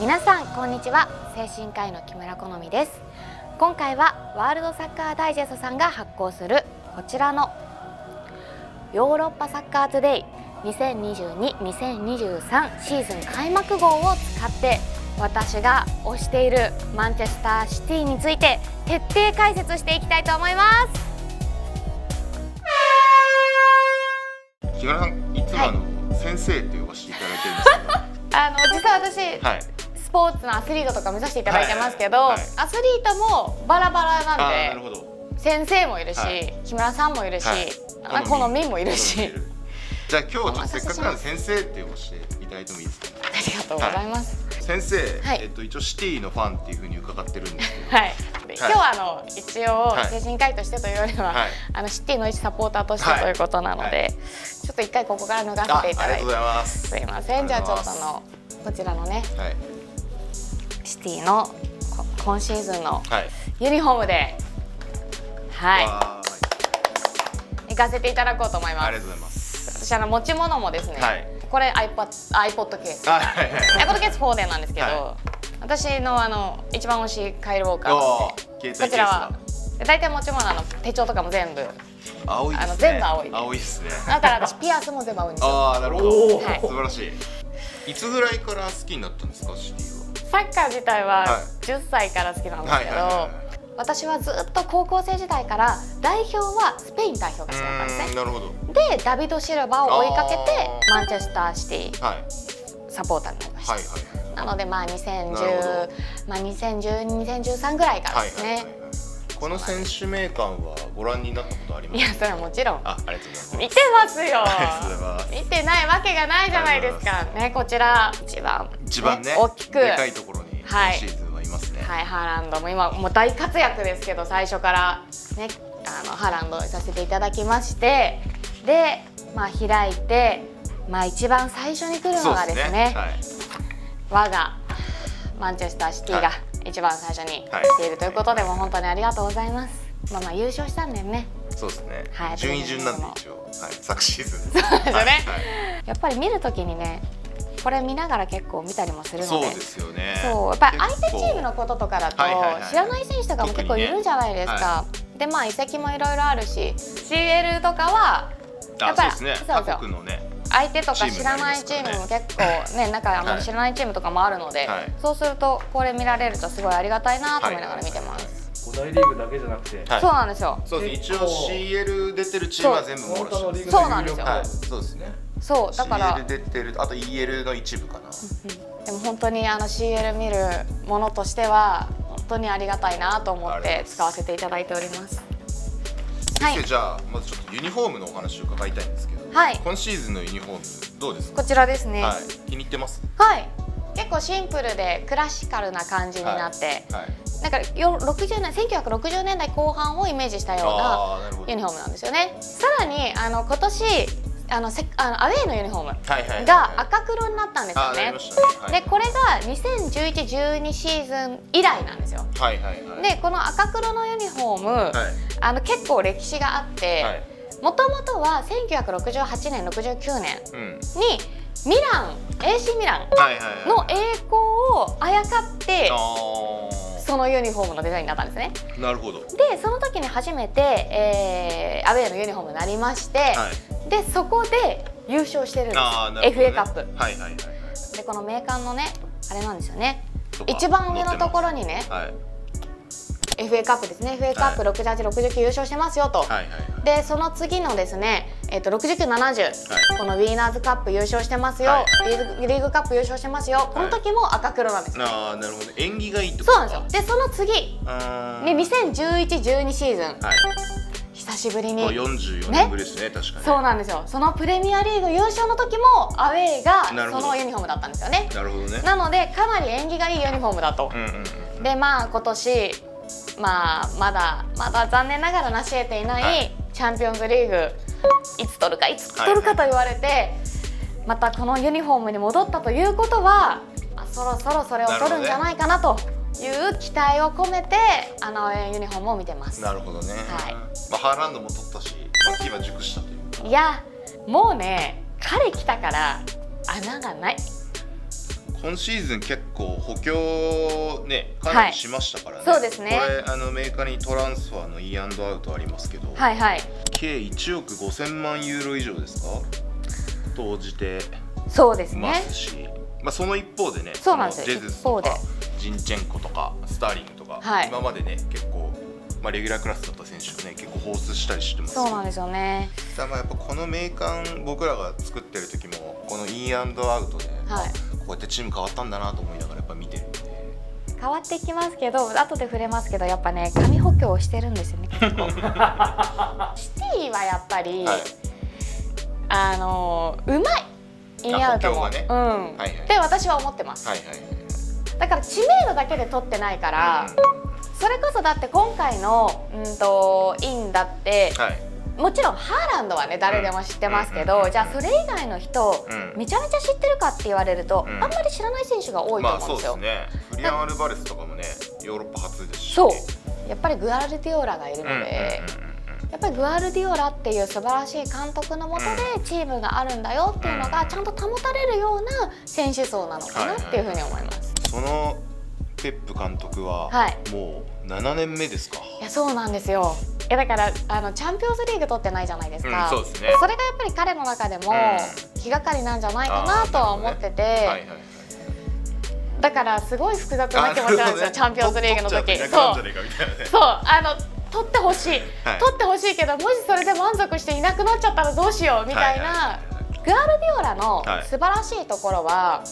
皆さんこんにちは。精神科医の木村好美です。今回はワールドサッカーダイジェストさんが発行するこちらのヨーロッパサッカートゥデイ2022-2023シーズン開幕号を使って私が推しているマンチェスターシティについて徹底解説していきたいと思います。 木村さん、いつも先生って呼ばせていただいてるんですけど実は私、スポーツのアスリートとか目指していただいてますけど、アスリートもバラバラなんで、先生もいるし、木村さんもいるし、好みもいるし。 じゃあ今日せっかくなんで先生って呼ばせていただいてもいいですか。 ありがとうございます。 先生、一応シティのファンっていう風に伺ってるんですけど、 今日は一応精神科医としてというよりは、シティの一サポーターとしてということなので、ちょっと一回ここから脱がせていただいて、すいません。じゃあちょっとこちらのね、シティの今シーズンのユニフォームで行かせていただこうと思います。 ありがとうございます。 私持ち物もですね、これ iPod ケース、iPod ケース4デーなんですけど、私の一番推しいカイル・ウォーカーなので、こちらは大体持ち物手帳とかも全部青いですね。 全部青い。 青いですね。 だから私ピアスも全部青いんですよ。 ああ、なるほど。素晴らしい。いつぐらいから好きになったんですか、シティは。 サッカー自体は10歳から好きなんですけど、私はずっと高校生時代から代表はスペイン代表が好きだったんですね。 なるほど。 でダビド・シルバを追いかけてマンチェスターシティサポーターになりました。なので2010、2012、2013ぐらいからですね。 この選手名鑑はご覧になったことありますか。 いや、それはもちろん。 ありがとうございます。 見てますよ。 ありがとうございます。 見てないわけがないじゃないですか。ね、こちら一番ね大きくでかいところに今シーズンはいますね。 ハーランドも今もう大活躍ですけど、最初からねハーランドをさせていただきまして、で開いて一番最初に来るのがですね、我がマンチェスターシティが一番最初に来ているということで、もう本当にありがとうございます。優勝したんだよね。 そうですね。順位順なんで一応昨シーズン。 そうですよね。やっぱり見るときにね、これ見ながら結構見たりもするので。 そうですよね。 そう、やっぱり相手チームのこととかだと知らない選手とかも結構いるんじゃないですか。で移籍もいろいろあるし、CL とかはやっぱり他国のね。相手とか知らないチームも結構ね、なんか知らないチームとかもあるので、そうするとこれ見られるとすごいありがたいなと思いながら見てます。 大リーグだけじゃなくて、 そうなんですよ。 そうです。一応 CL 出てるチームは全部網羅してます。 そうなんですよ。 そうですね。 そうだから CL 出てる、あと EL の一部かな。 でも本当にCL 見るものとしては本当にありがたいなと思って使わせていただいております。 先生、じゃあまずちょっとユニフォームのお話を伺いたいんですけど、今シーズンのユニフォームどうですか。 こちらですね。 気に入ってます。 結構シンプルでクラシカルな感じになって、なんか1960年代後半をイメージしたようなユニフォームなんですよね。さらに今年アウェーのユニフォームが赤黒になったんですよね。でこれが2011-12シーズン以来なんですよ。でこの赤黒のユニフォーム結構歴史があって、もともとは1968年69年にAC ミランの栄光をあやかってそのユニフォームのデザインになったんですね。 なるほど。 でその時に初めて、アウェーのユニフォームになりまして、でそこで優勝してるんです。FA カップ。でこの名鑑のねあれなんですよね。一番上のところにね、FA カップですね。FA カップ68、69優勝してますよと。でその次のですね、69、70、このウィーナーズカップ優勝してますよ。リーグカップ優勝してますよ。この時も赤黒なんですよ。 なるほど。縁起がいいってこと。 そうなんですよ。でその次に2011-12シーズン、久しぶりに 44年ぶりですね。確かに。 そうなんですよ。そのプレミアリーグ優勝の時もアウェーがそのユニフォームだったんですよね。 なるほどね。 なのでかなり縁起がいいユニフォームだと。で今年まだ残念ながら成し得ていないチャンピオンズリーグいつ取るかと言われて、またこのユニフォームに戻ったということはそろそろそれを取るんじゃないかなという期待を込めてユニフォームを見てます。 なるほどね。ハーランドも取ったし、機は熟したというか。 いやもうね彼来たから穴がない。 今シーズン結構補強ねかなりしましたからね。 そうですね。 これメーカーにトランスファーのインアンドアウトありますけど、計1億5000万ユーロ以上ですか投じてますし、その一方でね、 そうなんですよ。 ジェズスとかジンチェンコとかスターリングとか、今までね結構レギュラークラスだった選手をね結構放出したりしてます。 そうなんですよね。 やっぱこのメーカー僕らが作ってる時もこのインアンドアウトで、こうやってチーム変わったんだなと思いながらやっぱ見てるんで。 変わっていきますけど、後で触れますけど、やっぱね紙補強をしてるんですよね結構。シティはやっぱり、うまいインアウトも、って私は思ってます。だから知名度だけで取ってないから、それこそだって今回のインだって、もちろんハーランドはね誰でも知ってますけど、じゃあそれ以外の人めちゃめちゃ知ってるかって言われると、あんまり知らない選手が多いと思うんですよ。 フリアン・アルバレスとかもねヨーロッパ初ですし、 そうやっぱりグアルディオラがいるので、やっぱりグアルディオラっていう素晴らしい監督のもとでチームがあるんだよっていうのがちゃんと保たれるような選手層なのかなっていうふうに思います。 そのペップ監督はもう7年目ですか。 いやそうなんですよ。だからチャンピオンズリーグ取ってないじゃないですか。 そうですね。 それがやっぱり彼の中でも気がかりなんじゃないかなとは思ってて、だからすごい複雑な気持ちなんですよ。チャンピオンズリーグの時。取ってほしい、取ってほしいけど、もしそれで満足していなくなっちゃったらどうしようみたいな。グアルディオラの素晴らしいところは、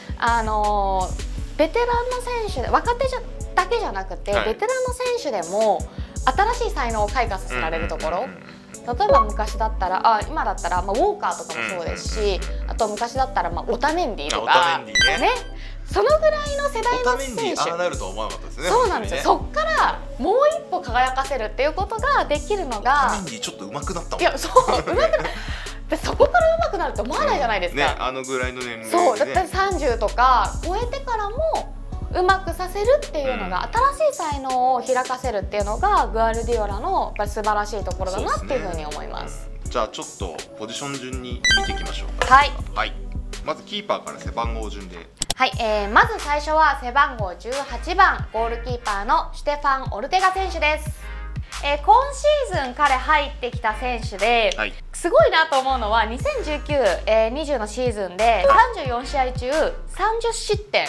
ベテランの選手で若手だけじゃなくて、ベテランの選手でも新しい才能を開花させられるところ。例えば昔だったら今だったらウォーカーとかもそうですし、あと昔だったらオタメンディとかね、そのぐらいの世代の選手。 なるとは思わなかったですね。 そうなんですよ。そっからもう一歩輝かせるっていうことができるのが。 オタメンディちょっと上手くなったもん。 いやそう上手くなでそこから上手くなると思わないじゃないですか。 あのぐらいの年齢で。 そうだったら30とか超えてからもうまくさせるっていうのが、新しい才能を開かせるっていうのがグアルディオラの素晴らしいところだなっていうふうに思います。 じゃあちょっとポジション順に見ていきましょうか。 まずキーパーから背番号順で。 まず最初は背番号18番ゴールキーパーのシュテファン・オルテガ選手です。今シーズン彼入ってきた選手で、すごいなと思うのは2019、20のシーズンで34試合中30失点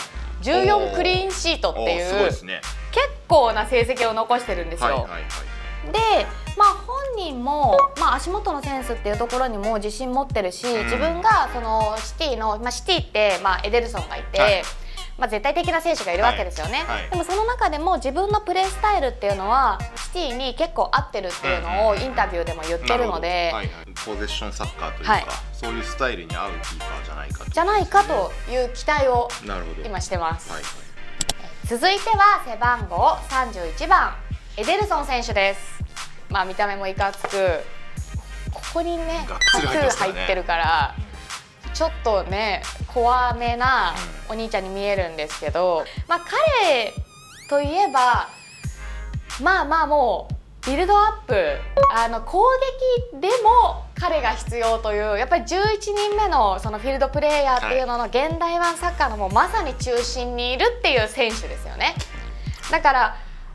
14クリーンシートっていう結構な成績を残してるんですよ。で本人も足元のセンスっていうところにも自信持ってるし、自分がそのシティのシティってエデルソンがいて、絶対的な選手がいるわけですよね。でもその中でも自分のプレースタイルっていうのはシティに結構合ってるっていうのをインタビューでも言ってるので、 ポゼッションサッカーというか、そういうスタイルに合うキーパーじゃないかという期待を今してます。続いては背番号31番エデルソン選手です。見た目もいかつく、ここにねタトゥー入ってるからちょっとね怖めなお兄ちゃんに見えるんですけど、彼といえばもうビルドアップ、攻撃でも彼が必要という、やっぱり11人目のそのフィールドプレーヤーっていうのの現代版サッカーのもうまさに中心にいるっていう選手ですよね。だから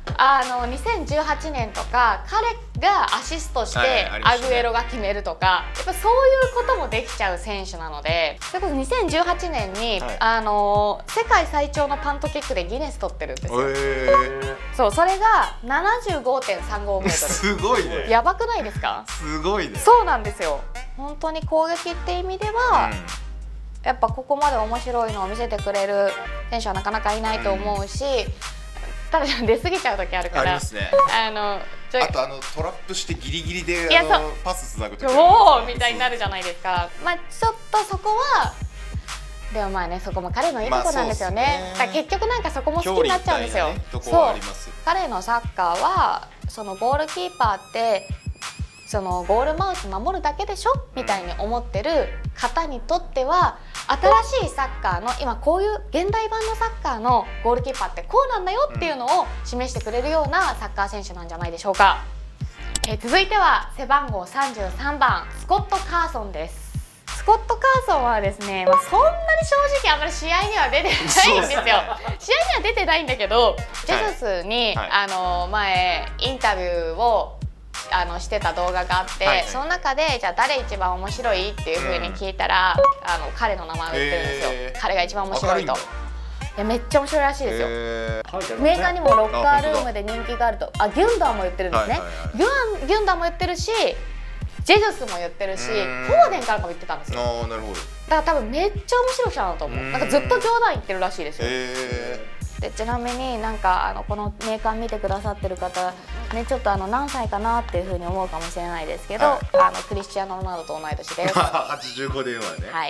2018年とか彼がアシストしてアグエロが決めるとか、やっぱそういうこともできちゃう選手なので、それこそ2018年に、世界最長のパントキックでギネス取ってるんですよ。そう、それが 75.35 メートル。 すごいね。 やばくないですか？ すごいね。 そうなんですよ。本当に攻撃って意味では、やっぱここまで面白いのを見せてくれる選手はなかなかいないと思うし、ただ出過ぎちゃう時あるから。ありますね。 あとトラップしてギリギリでパスつなぐときおーみたいになるじゃないですか。ちょっとそこはでもね、そこも彼のいいとこなんですよね。だから結局なんかそこも好きになっちゃうんですよ。そう彼のサッカーはそのゴールキーパーってそのゴールマウス守るだけでしょみたいに思ってる方にとっては、新しいサッカーの今こういう現代版のサッカーのゴールキーパーってこうなんだよっていうのを示してくれるようなサッカー選手なんじゃないでしょうか。続いては背番号33番スコット・カーソンです。スコット・カーソンはですね、そんなに正直あんまり試合には出てないんですよ。試合には出てないんだけど、ジェズスに、前インタビューをしてた動画があって、その中でじゃあ誰一番面白いっていうふうに聞いたら、彼の名前を言ってるんですよ。彼が一番面白いと。いや、めっちゃ面白いらしいですよ。メーカーにもロッカールームで人気があると、ギュンダーも言ってるんですね。ギュンダーも言ってるし、ジェズスも言ってるし、フォーデンからも言ってたんですよ。 なるほど。 だから多分めっちゃ面白い人なんだと思う。なんかずっと冗談言ってるらしいですよ。でちなみになんかこのメーカー見てくださってる方ね、ちょっと何歳かなっていうふうに思うかもしれないですけど、クリスチアーノ・ロナウドと同い年です。 85ではね。はい。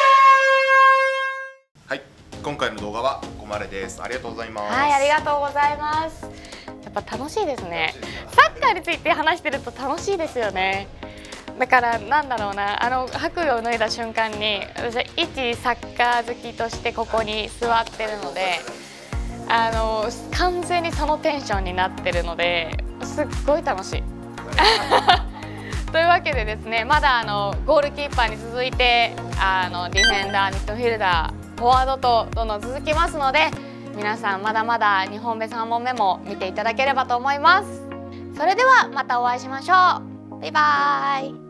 はい、今回の動画はここまでです。ありがとうございます。 はい、ありがとうございます。やっぱ楽しいですね。サッカーについて話してると楽しいですよね。だからなんだろうな、白衣を脱いだ瞬間に私は一サッカー好きとしてここに座ってるので、完全にそのテンションになってるのですっごい楽しい。というわけでですね、まだゴールキーパーに続いてディフェンダー、ミッドフィルダー、フォワードとどんどん続きますので、皆さんまだまだ2本目3本目も見ていただければと思います。それではまたお会いしましょう。バイバーイ。